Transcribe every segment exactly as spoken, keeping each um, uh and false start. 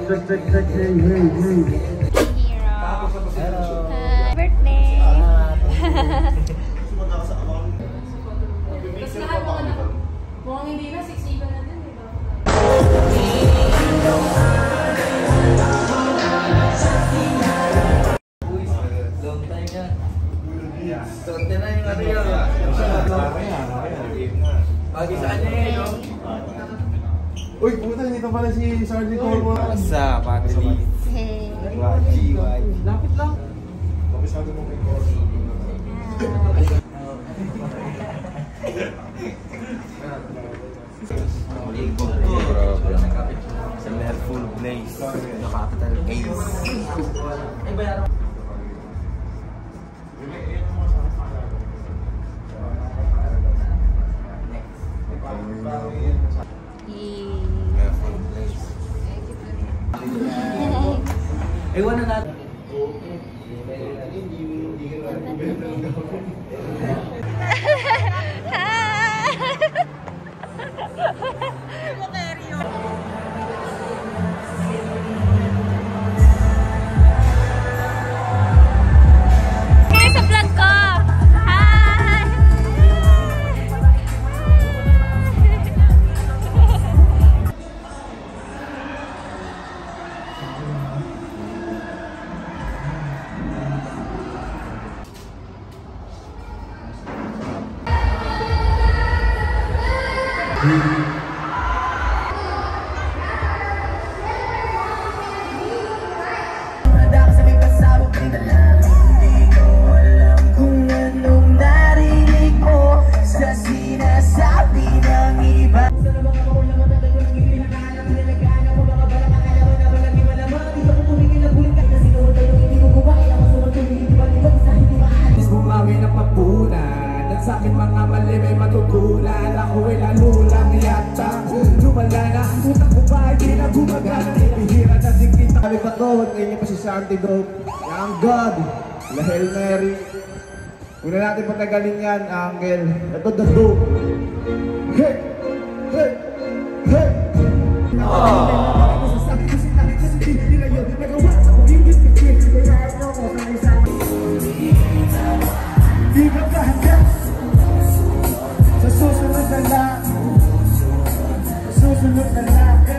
check, check, check. Hey, hey, hey. Hello. Hi. Birthday. Tapos lahat mga na, mukhang hindi na, siksikan na din, diba? Long time yan. Sorte na yung ano yun. Pagi sa kanya eh, no? Uy, puta, dito pala si Sergeant Corpo. Sa Patelis. Hey. Y G, Y G. Lapit lang. Kapisado mo kay Corpo. Sa lahat full blaze. The capital Ace. Ewan na natin. Sa akin mga mali may matutunan. Ako ay lalo lang yata lumala na utang ko ba hindi na gumagana. Ibihira na sigit. Kami pa to, huwag ngayon pa si YoungGod. YoungGod, La Hail Mary. Una natin patagalin yan, Angel. Ito, the dope. Hey! Hey! Hey! Di ba kahanda? Sa susunod na lang, sa susunod na lang, eh.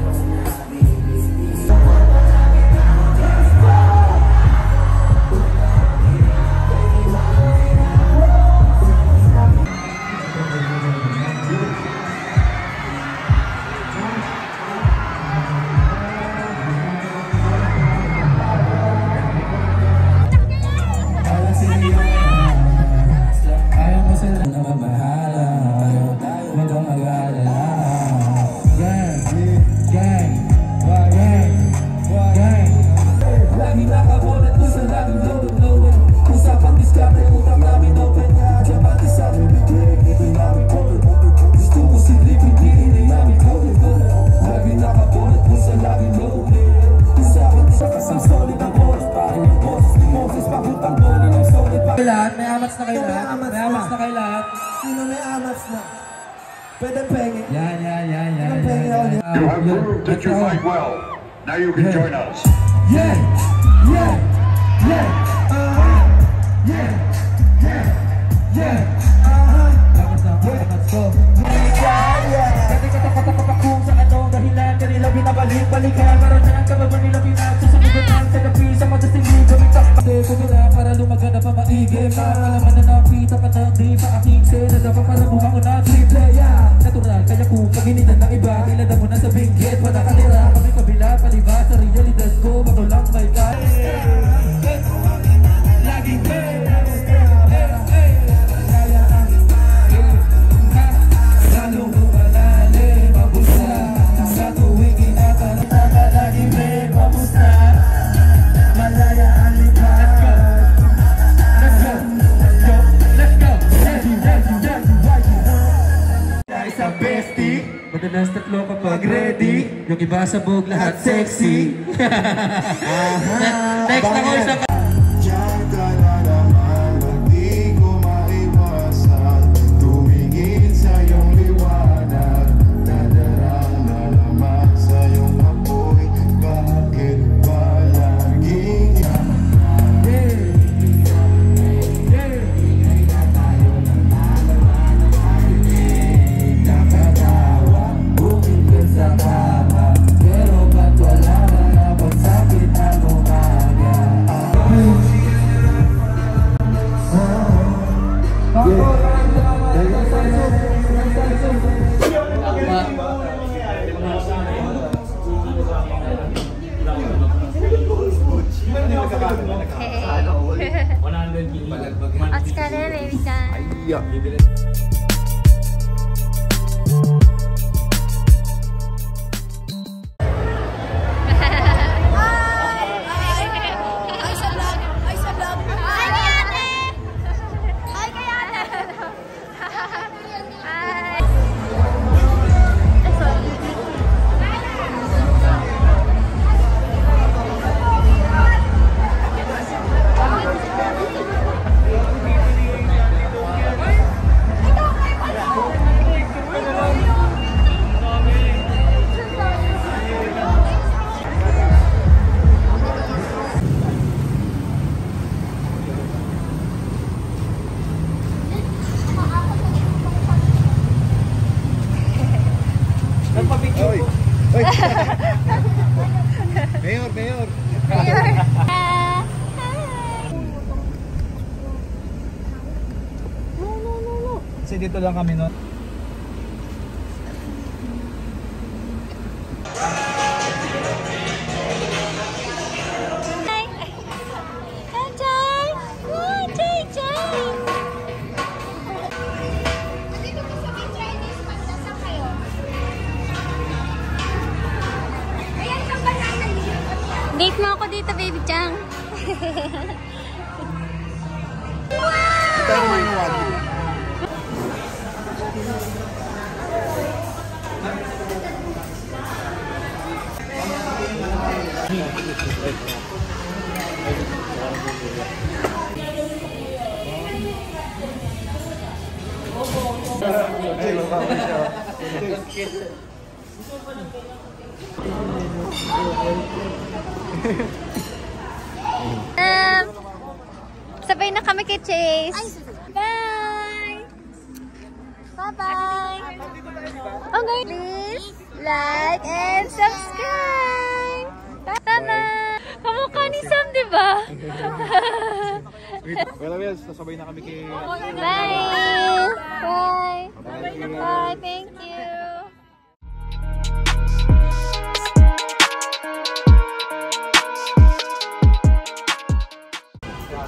May amats na kayo lahat? May amats na kayo lahat? Sino may amats na? Pwede penge. Yan, yan, yan, yan. You have proved that you fight well. Now you can join us. Yeah, yeah, yeah, uh-huh, yeah, yeah, yeah, uh-huh. Let's go. Kasi katakatapak ako sa anong dahilan. Kanila binabalik-balikan. Para saan ka ba ba nila pinagsusunod ang therapy sa matasingin kami takpate ko nila para lumagana pa maigim. Nakakalaman na napita pa ng di pa aking sila. Dapat para mukha ko na triple, yeah. Natural, kaya kung paginitan ng iba. Kilala mo na sa binggit, wala katira. Kami kabila, paliba sa realidad ko. Bago lang may kaya. Laging kaya. Madalas tatlo kapag ready. Yung iba sabog lahat sexy. Next na ko isa pa. Diyan ka na naman, hindi ko maiwasan. Tumingin sa iyong liwanag. Nadarang na naman sa iyong apoy. Yeah. Ay sa vlog! Ay sa vlog! Ay kay ate! Ay kay ate! Ay! Oy. Oy. Mayor, mayor. Mayor! Kasi dito lang kami no. Date mo ako dito, baby Chang. Ito mo yung wagi. Ay, mabawi siya. Um, sabay na kami kay Chase. Bye! Bye-bye! Okay, please like and subscribe! Bye-bye! Kamukha ni Sam, di ba? Well, well, sasabay na kami kay... Bye! Bye! Bye! Thank you!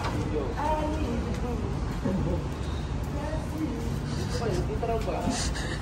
Dito raw ba?